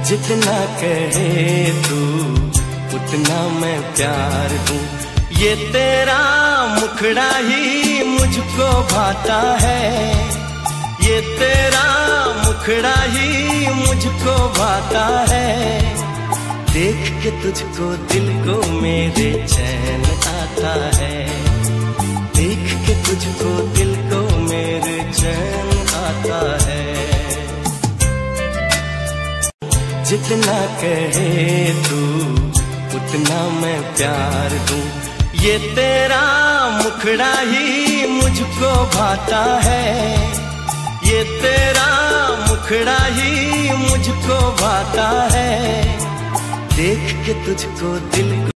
जितना कहे तू उतना मैं प्यार दूं। ये तेरा मुखड़ा ही मुझको भाता है, ये तेरा मुखड़ा ही मुझको भाता है। देख के तुझको दिल को मेरे चैन आता है, देख के तुझको दिल को मेरे चैन आता है। जितना कहे तू उतना मैं प्यार दूं। ये तेरा मुखड़ा ही मुझको भाता है, ये तेरा मुखड़ा ही मुझको भाता है। देख के तुझको दिल